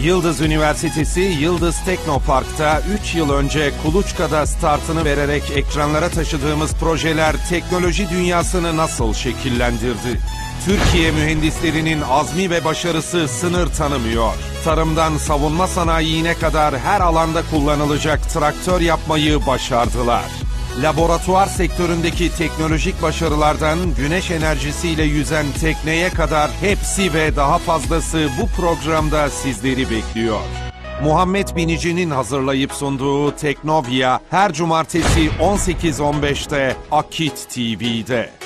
Yıldız Üniversitesi Yıldız Teknopark'ta 3 yıl önce kuluçkada startını vererek ekranlara taşıdığımız projeler teknoloji dünyasını nasıl şekillendirdi? Türkiye mühendislerinin azmi ve başarısı sınır tanımıyor. Tarımdan savunma sanayine kadar her alanda kullanılacak traktör yapmayı başardılar. Laboratuvar sektöründeki teknolojik başarılardan güneş enerjisiyle yüzen tekneye kadar hepsi ve daha fazlası bu programda sizleri bekliyor. Muhammed Binici'nin hazırlayıp sunduğu Teknovia her cumartesi 18.15'te Akit TV'de.